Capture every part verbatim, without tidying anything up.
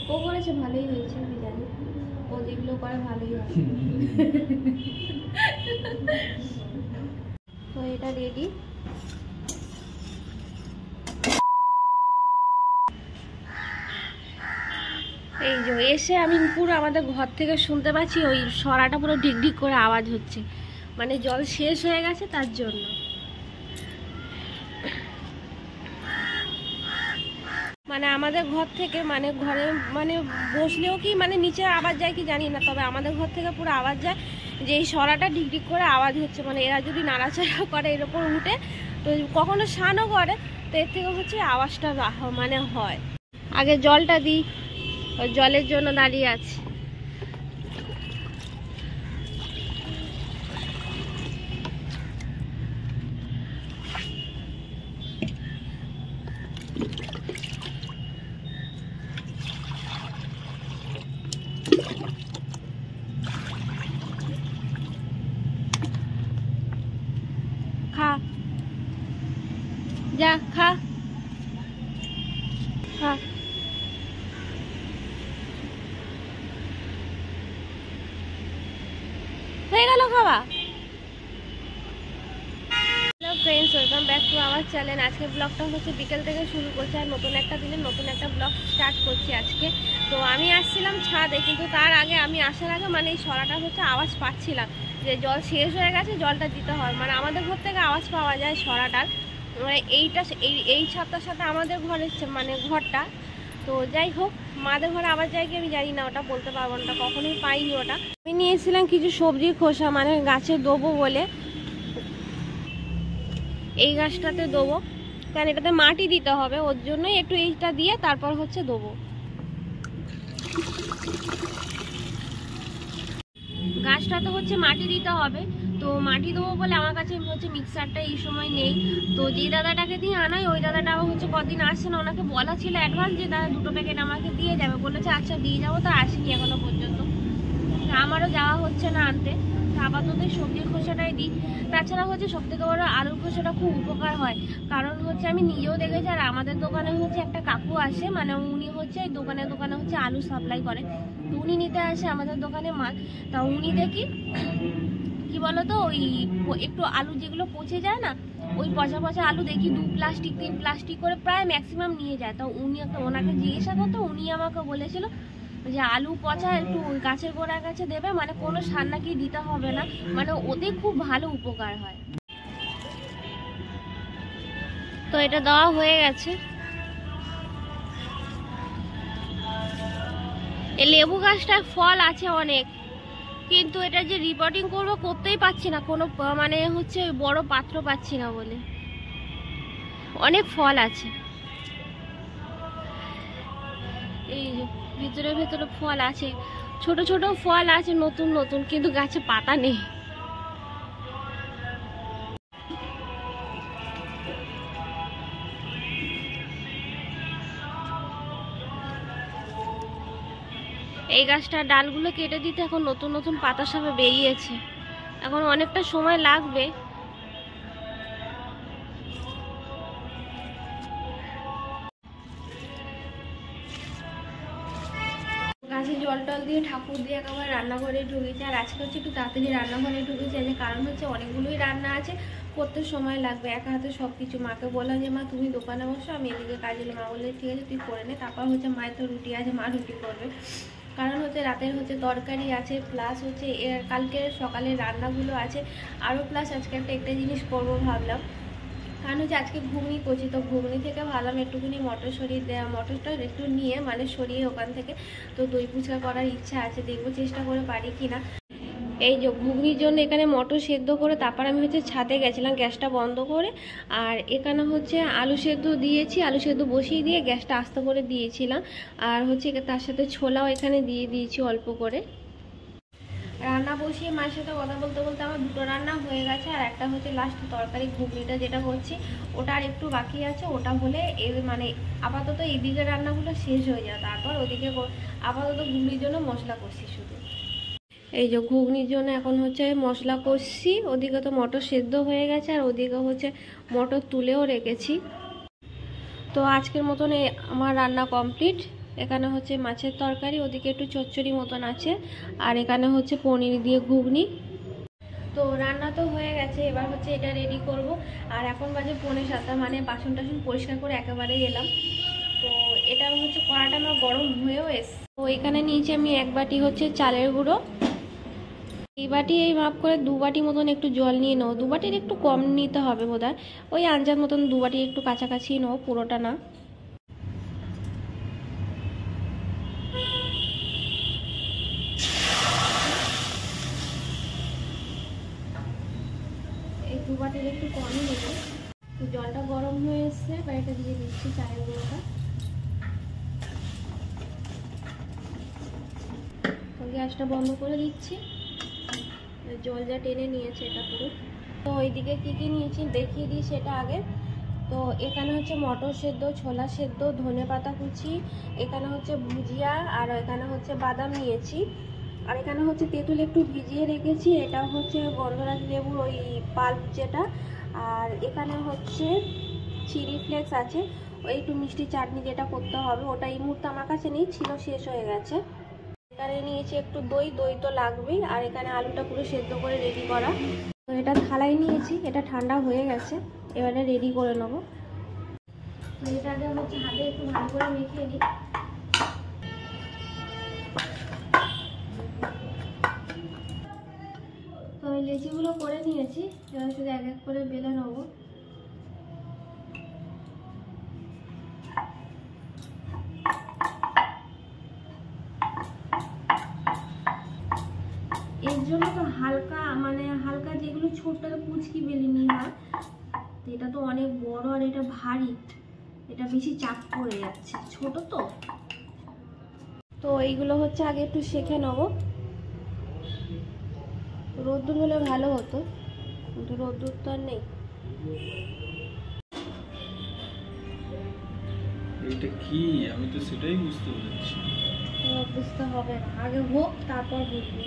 ও করেছে ভালোই হয়েছে, আমি জানি ও যেগুলো করে ভালোই হয়। তো এটা রেডি। এই যে এসে আমি পুরো আমাদের ঘর থেকে শুনতে পাচ্ছি ওই সরাটা পুরো ডিগডিগ করে আওয়াজ হচ্ছে, মানে জল শেষ হয়ে গেছে তার জন্য। মানে আমাদের ঘর থেকে মানে ঘরে মানে বসলেও কি মানে নিচে আওয়াজ যায় কি জানি না, তবে আমাদের ঘর থেকে পুরো আওয়াজ যায় যে এই সরাটা ডিগডিগ করে আওয়াজ হচ্ছে। মানে এরা যদি নাড়াচাড়া করে এর উপর উঠে, তো কখনো স্নানও করে, তো এর থেকে হচ্ছে আওয়াজটা মানে হয়। আগে জলটা দিই, ওই জলের জন্য দাঁড়িয়ে আছি। খা, যা খা খা। হয়ে গেল খাওয়া। Hello friends, welcome back to our channel. আজকে ব্লগটা হচ্ছে বিকেল থেকে শুরু করছি, আর নতুন একটা দিনে নতুন একটা ব্লগ স্টার্ট করছি আজকে। তো আমি আসছিলাম ছাদে, কিন্তু তার আগে আমি আসার আগে মানে এই সরাটা হচ্ছে আওয়াজ পাচ্ছিলাম যে জল শেষ হয়ে গেছে, জলটা দিতে হয়। মানে আমাদের ঘর থেকে আওয়াজ পাওয়া যায় সরাটার, মানে এইটা এই এই ছাদটার সাথে আমাদের ঘরের মানে ঘরটা। তো যাই হোক, মাদের ঘরে আবার যাই কি আমি জানি না, ওটা বলতে পারবো না, কখনোই পাইনি ওটা। আমি নিয়েছিলাম কিছু সবজির খোসা, মানে গাছে দেবো বলে, এই গাছটাতে দেবো, কারণ এটাতে মাটি দিতে হবে, ওর জন্যই একটু এইটা দিয়ে তারপর হচ্ছে দেবো। গাছটাতে হচ্ছে মাটি দিতে হবে, তো মাটি দেবো বলে আমার কাছে হচ্ছে মিক্সারটা এই সময় নেই। তো যে দাদাটাকে দিয়ে আনাই, ওই দাদাটা হচ্ছে কদিন আসছে না, ওনাকে বলা ছিল অ্যাডভান্স যে দাদা দুটো প্যাকেট আমাকে দিয়ে যাবে, বলেছে আচ্ছা দিয়ে যাবো, তো আসেনি এখনো পর্যন্ত। আমারও যাওয়া হচ্ছে না আনতে, আপাতত সবজির খোসাটাই দিই। তাছাড়া হচ্ছে সব থেকে বড় আলুর খোসাটা খুব উপকার হয়, কারণ হচ্ছে আমি নিজেও দেখেছি, আর আমাদের দোকানে হচ্ছে একটা কাকু আসে, মানে উনি হচ্ছে দোকানে দোকানে হচ্ছে আলু সাপ্লাই করে, তো উনি নিতে আসে আমাদের দোকানে মাল। তা উনি দেখি কি বলতো, ওই একটু আলু যেগুলো পচে যায় না, ওই পচা পচা আলু দেখি দু প্লাস্টিক তিন প্লাস্টিক করে প্রায় ম্যাক্সিমাম নিয়ে যায়। তো উনি ওনাকে জিজ্ঞাসা করতো, উনি আমাকে বলেছিল যে আলু পচা একটু গাছের গোড়ার কাছে দেবে, মানে কোনো সার নাকি দিতে হবে না, মানে ওতে খুব ভালো উপকার হয়। তো এটা দেওয়া হয়ে গেছে। এই লেবু গাছটায় ফল আছে অনেক, কিন্তু এটা যে রিপোর্টিং করবো করতেই পারছি না, কোনো মানে হচ্ছে বড় পাত্র পাচ্ছি না বলে। অনেক ফল আছে, এই যে ভিতরে ভেতরে ফল আছে, ছোট ছোট ফল আছে নতুন নতুন, কিন্তু গাছে পাতা নেই। এই গাছটার ডালগুলো কেটে দিতে এখন নতুন নতুন পাতা সব বেরিয়েছে, এখন অনেকটা সময় লাগবে। গাছে জল টল দিয়ে ঠাকুর দিয়ে একেবারে রান্নাঘরে ঢুকেছে, আর আজকে হচ্ছে একটু তাড়াতাড়ি রান্নাঘরে ঢুকেছে, যে কারণ হচ্ছে অনেকগুলোই রান্না আছে, করতে সময় লাগবে, একা হাতে সব কিছু। মাকে বললাম যে মা তুমি দোকানে বসো, আমি এদিকে কাজে। মা বললে ঠিক আছে তুই করে নে। তারপর হচ্ছে মায়ের তো রুটি আছে, মা রুটি করবে, কারণ হচ্ছে রাতের হচ্ছে তরকারি আছে, প্লাস হচ্ছে কালকের সকালের রান্নাগুলো আছে, আরও প্লাস আজকে একটা একটা জিনিস করবো ভাবলাম, কারণ হচ্ছে আজকে ঘুগনি করছি। তো ঘুগনি থেকে ভাবলাম একটুখানি মটর সরিয়ে দেওয়া, মটরটা একটু নিয়ে মানে সরিয়ে ওখান থেকে তো দই ফুচকা করার ইচ্ছা আছে, দেখবো চেষ্টা করে পারি কিনা। এই যে ঘুগনির জন্য এখানে মটর সেদ্ধ করে তারপর আমি হচ্ছে ছাদে গেছিলাম গ্যাসটা বন্ধ করে, আর এখানে হচ্ছে আলু সেদ্ধ দিয়েছি, আলু সেদ্ধ বসিয়ে দিয়ে গ্যাসটা আস্তে করে দিয়েছিলাম, আর হচ্ছে তার সাথে ছোলাও এখানে দিয়ে দিয়েছি অল্প করে। রান্না বসিয়ে মায়ের সাথে কথা বলতে বলতে আমার দুটো রান্না হয়ে গেছে, আর একটা হচ্ছে লাস্ট তরকারি ঘুগনিটা যেটা করছি ওটা আর একটু বাকি আছে, ওটা হলে এর মানে আপাতত এইদিকে রান্নাগুলো শেষ হয়ে যায়, তারপর ওদিকে আপাতত ঘুগনির জন্য মশলা করছি শুধু। এই যে ঘুগনির জন্য এখন হচ্ছে মশলা কষছি, ওদিকে তো মটর সেদ্ধ হয়ে গেছে, আর ওদিকে হচ্ছে মটর তুলেও রেখেছি। তো আজকের মতন আমার রান্না কমপ্লিট, এখানে হচ্ছে মাছের তরকারি, ওদিকে একটু চচ্চড়ি মতন আছে, আর এখানে হচ্ছে পনির দিয়ে ঘুগনি। তো রান্না তো হয়ে গেছে, এবার হচ্ছে এটা রেডি করব। আর এখন বাজে পৌনে সাতটা, মানে বাসন টাসন পরিষ্কার করে একেবারে এলাম। তো এটা হচ্ছে কড়াটা আমার গরম হয়েও এসছে। তো এখানে নিয়েছি আমি এক বাটি হচ্ছে চালের গুঁড়ো। এই বাটি এই মাপ করে দু বাটি মতন একটু জল নিয়ে নেবো। দু বাটির একটু কম নিতে হবে বোধহয়, ওই আঞ্জার মতন দু বাটি একটু কাছাকাছি নেবো, পুরোটা না। এই দু বাটির একটু কমই নেবো। তো জলটা গরম হয়ে এসছে, এবার এটা দিয়ে দিচ্ছি চালের গুঁড়োটা। তো গ্যাসটা বন্ধ করে দিচ্ছি, জল যা টেনে নিয়েছে এটা পুরো। তো ওইদিকে কী কী নিয়েছি দেখিয়ে দিই সেটা আগে। তো এখানে হচ্ছে মটর সেদ্ধ, ছোলা সেদ্ধ, ধনে পাতা কুচি, এখানে হচ্ছে ভুজিয়া, আর এখানে হচ্ছে বাদাম নিয়েছি। আর এখানে হচ্ছে তেঁতুল একটু ভিজিয়ে রেখেছি, এটা হচ্ছে গন্ধরাজ লেবুর ওই পাল্প যেটা। আর এখানে হচ্ছে চিলি ফ্লেক্স আছে, ওই একটু মিষ্টি চাটনি যেটা করতে হবে, ওটা এই মুহূর্তে আমার কাছে নেই, ছিল শেষ হয়ে গেছে। এখানে নিয়েছি একটু দই, দই তো লাগবেই। আর এখানে আলুটা পুরো সেদ্ধ করে রেডি করা। তো এটা থালায় নিয়েছি, এটা ঠান্ডা হয়ে গেছে, এবারে রেডি করে নেব। তো এটা আগে হচ্ছে হাতে একটু ভালো করে মেখে নিই। তো এই লেচিগুলো করে নিয়েছি, এবার শুধু এক এক করে বেলে নেবো। এর জন্য তো হালকা, মানে হালকা যেগুলো ছোট্ট পুচকি বেলিনি হয়, এটা তো অনেক বড় আর এটা ভারী, এটা বেশি চাপ পড়ে যাচ্ছে, ছোট তো। তো এইগুলো হচ্ছে আগে একটু শেখে নেবো। রোদ্দুর হলে ভালো হতো, কিন্তু রোদ্দুর তো আর নেই। এটা কি, আমি তো সেটাই বুঝতে পারছি। বুঝতে হবে না, আগে হোক তারপর বুঝবো।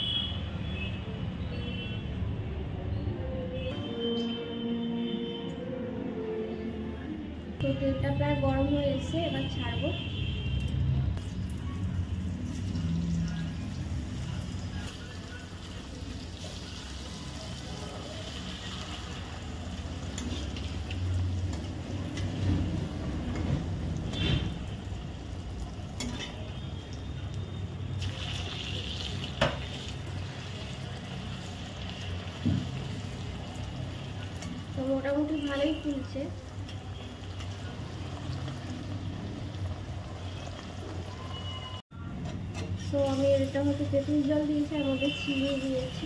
তো তেলটা প্রায় গরম হয়ে এসেছে, এবার ছাড়বো। তো মোটামুটি ভালোই ফুলছে। তো আমি এটা হচ্ছে তেঁতুল জল দিয়েছি, আর মধ্যে চিনি দিয়েছি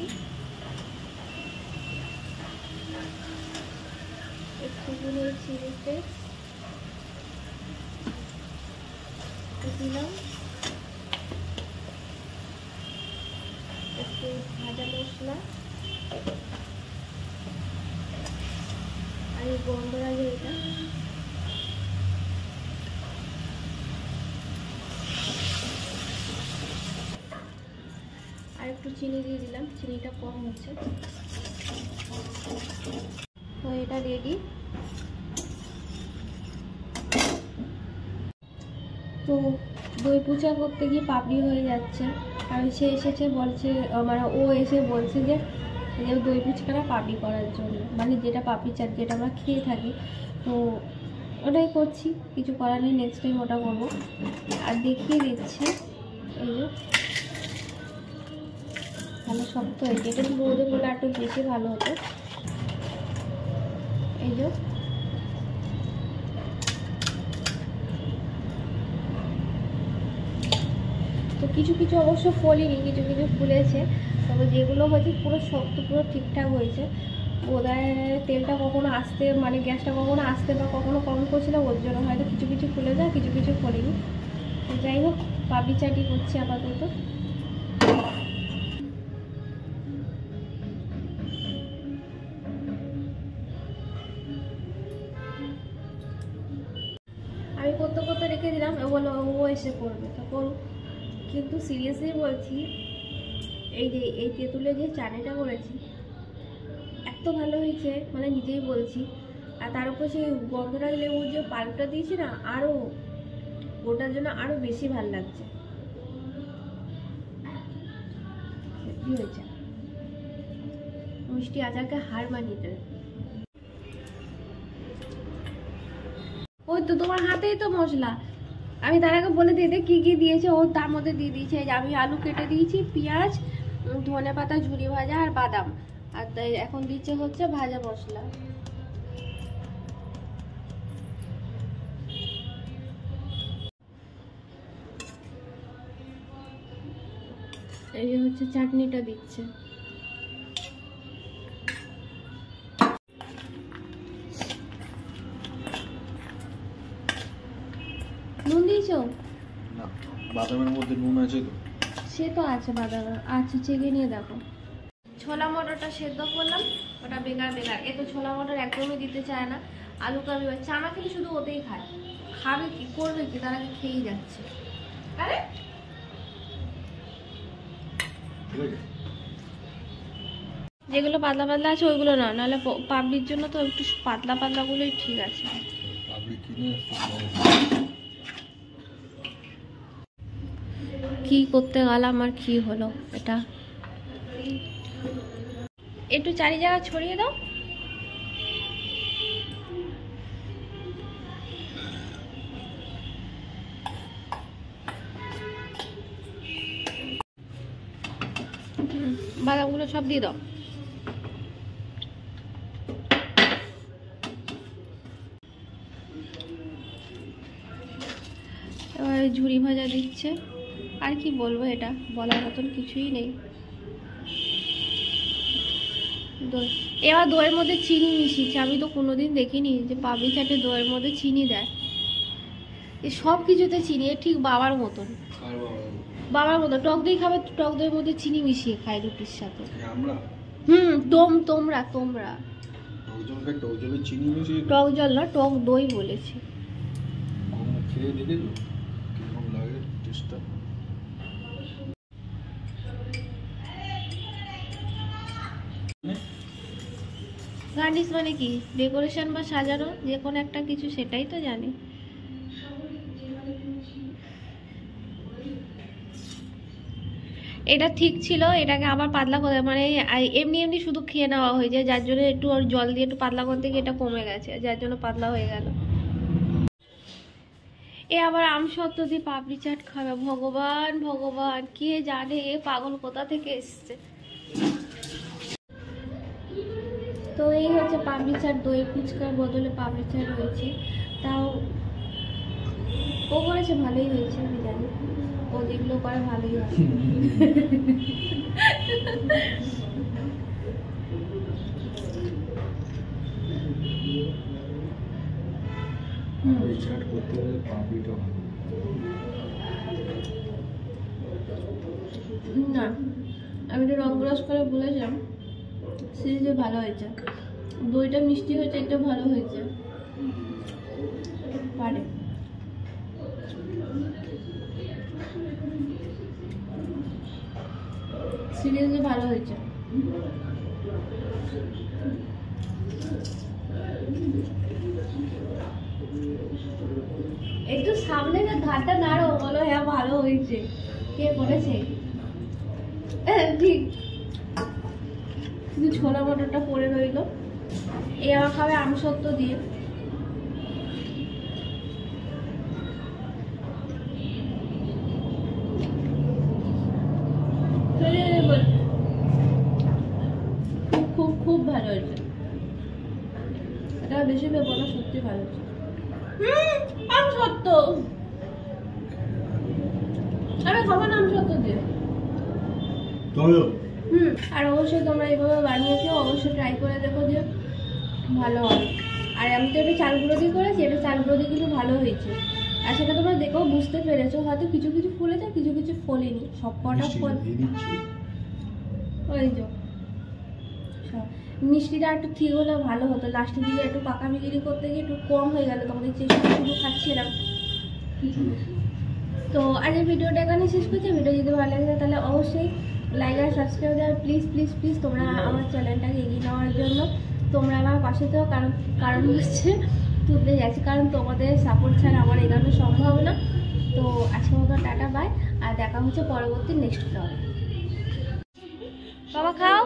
একটুখানি, চিনিতে দিলাম একটু ভাজা মশলা, আর এই গন্ধরাজ এটা, আর একটু চিনি দিয়ে দিলাম, চিনিটা কম হচ্ছে। তো এটা রেডি। তো দই পুচা করতে গিয়ে পাপড়ি হয়ে যাচ্ছে, কারণ সে এসেছে বলছে, মানে ও এসে বলছে যে দই পুচকাটা পাপড়ি করার জন্য, মানে যেটা পাপড়ি চাট যেটা আমরা খেয়ে থাকি। তো ওটাই করছি, কিছু করার নেই, নেক্সট টাইম ওটা করবো। আর দেখিয়ে দিচ্ছি, এই যে ভালো শক্ত হয়েছে, এটা একটু রোদে বলে একটু বেশি ভালো হতো। এই যে তো কিছু কিছু অবশ্য ফলেনি, কিছু কিছু ফুলেছে, তবে যেগুলো হয়েছে পুরো শক্ত, পুরো ঠিকঠাক হয়েছে। বোধহয় তেলটা কখনো আসতে, মানে গ্যাসটা কখনো আসতে বা কখনো কম করছিল, ওর জন্য হয়তো কিছু কিছু ফুলে যায়, কিছু কিছু ফলেনি। যাই হোক, পাপড়ি চাটি করছি আপাতত। আমি করতে করতে রেখে দিলাম, ও বললো ও এসে করবে, তো করুক। কিন্তু সিরিয়াসলি বলছি, এই যে এই তেঁতুলে যে চাটনিটা করেছি এত ভালো হয়েছে, মানে নিজেই বলছি। আর তার উপর সেই গন্ধরাজ লেবুর যে পাল্পটা দিয়েছি না, আরও ওটার জন্য আরো বেশি ভাল লাগছে। কি হয়েছে? মিষ্টি আচারকে হার মানিয়ে দেবে। ওই তো তোমার হাতেই তো মশলা। আমি তার আগে বলে দিতে কি কি দিয়েছে, ও তার মধ্যে দিয়ে দিয়েছে। আমি আলু কেটে দিয়েছি, পেঁয়াজ, ধনে পাতা, ঝুরি ভাজা আর বাদাম, আর তাই এখন দিচ্ছে হচ্ছে ভাজা মশলা। এই যে হচ্ছে চাটনিটা দিচ্ছে। নুন দিয়েছো? না, বাদামের মধ্যে নুন আছে তো। সে তো আছে বাদাম, আচ্ছা চেকে নিয়ে দেখো। ছোলা মটরটা সেদ্ধ করলাম, ওটা বেকার বেকার। এ তো ছোলা মটর একদমই দিতে চায় না। আলু কাবি চানা খেলে শুধু ওতেই খায়, খাবে কি করবে কি, তারা খেয়েই যাচ্ছে। আরে যেগুলো পাতলা পাতলা আছে ওইগুলো না, নাহলে পাবলির জন্য তো একটু পাতলা পাতলা গুলোই ঠিক আছে। কি করতে গেলাম আর কি হলো এটা? একটু চারি জায়গা ছড়িয়ে দাও। বাদামগুলো সব দিয়ে দাও। এবার ঝুরি ভাজা দিচ্ছে। আর কি বলবো, এটা বলার মতন কিছুই নেই। দই, এবার দইয়ের মধ্যে চিনি মিশিয়েছে। আমি তো কোনোদিন দেখিনি যে পাবলি চাটে দইয়ের মধ্যে চিনি দেয়। এ সব কিছুতে চিনি, এ ঠিক বাবার মতন। বাবার মতো টক দই খাবে, টক দইয়ের মধ্যে চিনি মিশিয়ে খায় রুটির সাথে। হুম, তোম তোমরা তোমরা টক জল না, টক দই বলেছি। গার্নিশ মানে কি? ডেকোরেশন বা সাজানো যে কোনো একটা কিছু, সেটাই তো জানি। এটা ঠিক ছিল, এটাকে আবার পাতলা করে, মানে এমনি এমনি শুধু খেয়ে নেওয়া হয়ে যায়, যার জন্য একটু জল দিয়ে একটু পাতলা করতে গিয়ে এটা কমে গেছে, যার জন্য পাতলা হয়ে গেল। এ আবার আমসত্ত্ব দিয়ে পাপড়ি চাট খাবে। ভগবান ভগবান, কে জানে এ পাগল কোথা থেকে এসছে। তো এই হচ্ছে পাপড়ি চাট, দই ফুচকার বদলে পাপড়ি চাট হয়েছে। তাও ও করেছে, ভালোই হয়েছে। আমি জানি ও যেগুলো করে ভালোই হয়। না, আমি একটু রং ব্রাশ করে বলেছিলাম সিরিজে ভালো হয়েছে। দইটা মিষ্টি হয়েছে, একটু ভালো হয়েছে পারে। সিরিয়াসলি ভালো হয়েছে। একটু সামনে না ধারটা নাড়ো, বলো হ্যাঁ ভালো হয়েছে। কে বলেছে? ঠিক, শুধু ছোলা মটরটা পড়ে রইলো। এই আমার খাবে আমসত্ত্ব দিয়ে। খুব খুব খুব ভালো হয়েছে। এটা বেশি ভেবো না, সত্যি ভালো হয়েছে। হুম, আমসত্ত্ব আমি খাবো না আমসত্ত্ব দিয়ে। হুম, আর অবশ্যই তোমরা এইভাবে বানিয়েছো, অবশ্যই ট্রাই করে দেখো যে ভালো হবে। আর আমি তো এটা চাল গুঁড়ো দিয়ে করেছি, এটা চাল গুঁড়ো দিয়ে কিন্তু ভালো হয়েছে। আর সেটা তোমরা দেখেও বুঝতে পেরেছো, হয়তো কিছু কিছু ফুলেছে, কিছু কিছু ফোলেনি। সব কটা ফল ওই যে মিষ্টিটা একটু ঠিক হলে ভালো হতো। লাস্টের দিকে একটু পাকা বিক্রি করতে গিয়ে একটু কম হয়ে গেল, তোমাদের চেষ্টা শুধু খাচ্ছিলাম। তো আজ এই ভিডিওটা এখানে শেষ করছি। ভিডিও যদি ভালো লাগে তাহলে অবশ্যই লাইক আর সাবস্ক্রাইব দেওয়ার প্লিজ প্লিজ প্লিজ তোমরা আমার চ্যানেলটাকে এগিয়ে নেওয়ার জন্য তোমরা আমার পাশে তো, কারণ কারণ হচ্ছে তুলতে যাচ্ছি, কারণ তোমাদের সাপোর্ট ছাড়া আমার এগোনো সম্ভব না। তো আজকের মতো টাটা বাই, আর দেখা হচ্ছে পরবর্তী নেক্সট ব্লগে। বাবা খাও,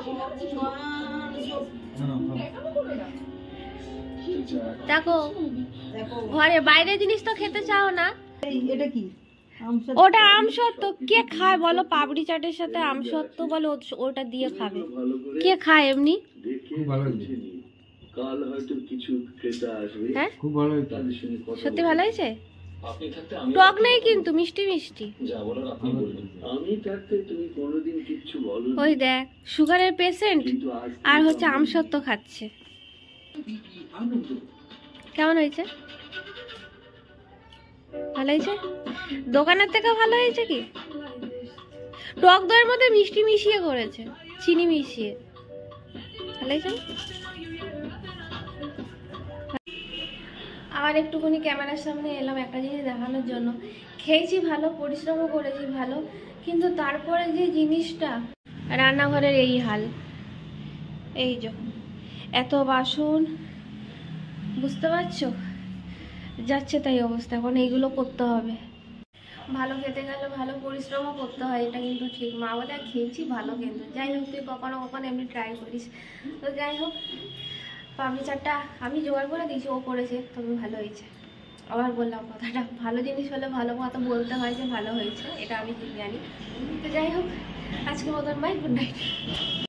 দেখো ঘরে বাইরে জিনিস তো খেতে চাও না। এটা কি ওটা আমসত্ত্ব, কে খায় বলো? পাপড়ি চাটের সাথে আমসত্ত্ব বলো, ও- ওটা দিয়ে খাবে, কে খায় এমনি? খুব ভালো হয়েছে। কাল হয়তো কিছু ক্রেতা আসবে হ্যাঁ খুব ভালো হয়েছে। তাদের সঙ্গে কথা সত্যি বলবো। ভালো হয়েছে, আপনি থাকতে আমি টক নেই কিন্তু মিষ্টি মিষ্টি। যা বলার আপনি বলবেন। আমি থাকতে তুমি কোনোদিন কিচ্ছু বলো ওই দেখ সুগারের পেশেন্ট কিন্তু আজ আর হচ্ছে আমসত্ত্ব খাচ্ছে। আনন্দ কেমন হয়েছে? ভালো হয়েছে? দোকানের থেকে ভালো হয়েছে কি? টক দইয়ের মধ্যে মিষ্টি মিশিয়ে করেছে, চিনি মিশিয়ে। ভালো হয়েছে না? আবার একটুখানি ক্যামেরার সামনে এলাম একটা জিনিস দেখানোর জন্য। খেয়েছি ভালো, পরিশ্রমও করেছি ভালো, কিন্তু তারপরে যে জিনিসটা, রান্নাঘরের এই হাল, এই যে এত বাসন, বুঝতে পারছো? যাচ্ছে তাই অবস্থা। এখন এইগুলো করতে হবে। ভালো খেতে গেলে ভালো পরিশ্রমও করতে হয়, এটা কিন্তু ঠিক। মা বলে খেয়েছি ভালো, কিন্তু যাই হোক তুই কখনো কখনো এমনি ট্রাই করিস। তো যাই হোক, পাপড়ি চাটটা আমি জোগাড় করে দিয়েছি, ও করেছে, তবে ভালো হয়েছে। আবার বললাম কথাটা, ভালো জিনিস হলে ভালো কথা বলতে হয় যে ভালো হয়েছে, এটা আমি ঠিক জানি। তো যাই হোক, আজকের মতন বাই, গুড নাইট।